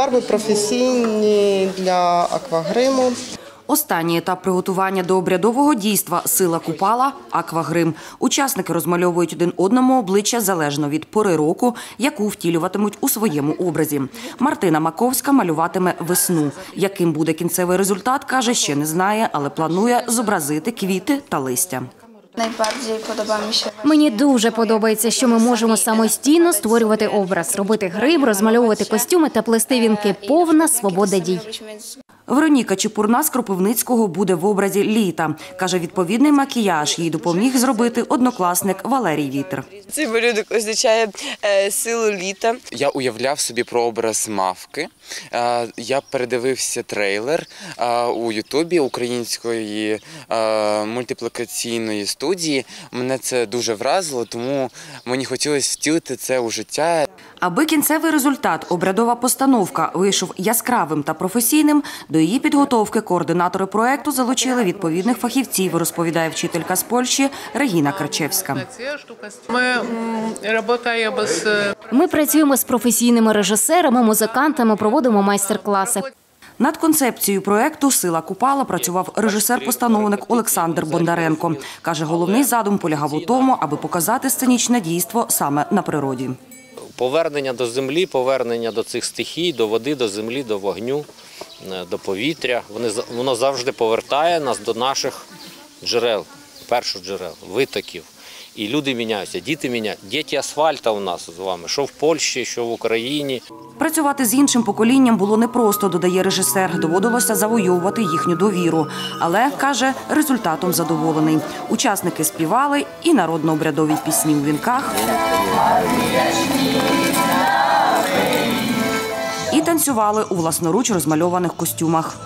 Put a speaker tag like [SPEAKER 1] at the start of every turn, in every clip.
[SPEAKER 1] Фарби професійні для аквагриму.
[SPEAKER 2] Останній етап приготування до обрядового дійства «Сила Купала» – аквагрим. Учасники розмальовують один одному обличчя залежно від пори року, яку втілюватимуть у своєму образі. Мартина Маковська малюватиме весну. Яким буде кінцевий результат, каже, ще не знає, але планує зобразити квіти та листя.
[SPEAKER 3] Мені дуже подобається, що ми можемо самостійно створювати образ, робити грим, розмальовувати костюми та плести вінки. Повна свобода дій.
[SPEAKER 2] Вероніка Чепурна з Кропивницького буде в образі літа. Каже, відповідний макіяж їй допоміг зробити однокласник Валерій Вітер.
[SPEAKER 4] Цей малюнок означає силу літа.
[SPEAKER 5] Я уявляв собі про образ мавки. Я передивився трейлер у Ютубі української мультиплікаційної студії. Мене це дуже вразило, тому мені хотілося втілити це у життя.
[SPEAKER 2] Аби кінцевий результат – обрядова постановка – вийшов яскравим та професійним, до її підготовки координатори проєкту залучили відповідних фахівців, розповідає вчителька з Польщі Регіна Карчевська.
[SPEAKER 3] Ми працюємо з професійними режисерами, музикантами, проводимо майстер-класи.
[SPEAKER 2] Над концепцією проєкту «Сила Купала» працював режисер-постановник Олександр Бондаренко. Каже, головний задум полягав у тому, аби показати сценічне дійство саме на природі.
[SPEAKER 6] Повернення до землі, повернення до цих стихій, до води, до землі, до вогню, до повітря. Воно завжди повертає нас до наших джерел, першоджерел, витоків. І люди міняються, діти міняються. Діти асфальта у нас з вами, що в Польщі, що в Україні.
[SPEAKER 2] Працювати з іншим поколінням було непросто, додає режисер. Доводилося завойовувати їхню довіру. Але, каже, результатом задоволений. Учасники співали і народно-обрядові пісні у вінках, і танцювали у власноруч розмальованих костюмах.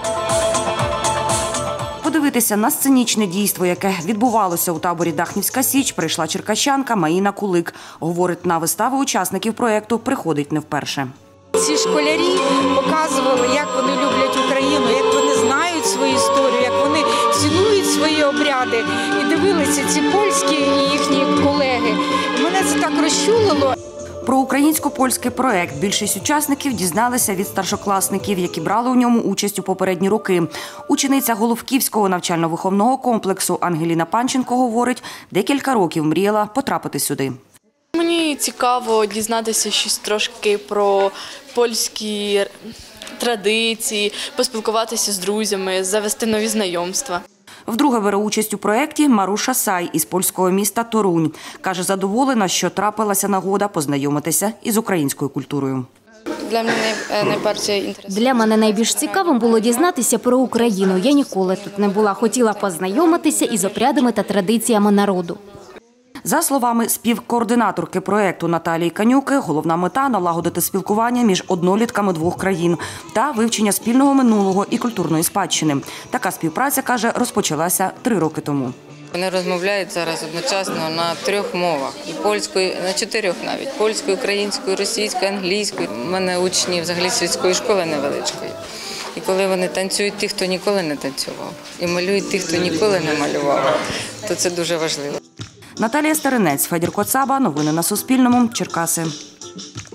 [SPEAKER 2] Подивитися на сценічне дійство, яке відбувалося у таборі «Дахнівська Січ», прийшла черкащанка Маїна Кулик. Говорить, на виставу учасників проєкту приходить не вперше.
[SPEAKER 7] Ці школярі показували, як вони люблять Україну, як вони знають свою історію, як вони цінують свої обряди. І дивилися ці польські і їхні колеги. Мене це так розчулило.
[SPEAKER 2] Про українсько-польський проєкт більшість учасників дізналися від старшокласників, які брали у ньому участь у попередні роки. Учениця Головківського навчально-виховного комплексу Ангеліна Панченко говорить, декілька років мріяла потрапити сюди.
[SPEAKER 8] Мені цікаво дізнатися щось трошки про польські традиції, поспілкуватися з друзями, завести нові знайомства.
[SPEAKER 2] Вдруге бере участь у проєкті Маруша Сай із польського міста Торунь. Каже, задоволена, що трапилася нагода познайомитися із українською культурою.
[SPEAKER 3] Для мене найбільш цікавим було дізнатися про Україну. Я ніколи тут не була. Хотіла познайомитися із обрядами та традиціями народу.
[SPEAKER 2] За словами співкоординаторки проєкту Наталії Канюки, головна мета – налагодити спілкування між однолітками двох країн та вивчення спільного минулого і культурної спадщини. Така співпраця, каже, розпочалася 3 роки тому.
[SPEAKER 9] Вони розмовляють зараз одночасно на 3 мовах, польською, на 4 навіть, польською, українською, російською, англійською. У мене учні взагалі сільської школи невеличкої. І коли вони танцюють тих, хто ніколи не танцював, і малюють тих, хто ніколи не малював, то це дуже важливо.
[SPEAKER 2] Наталія Старинець, Федір Коцаба. Новини на Суспільному. Черкаси.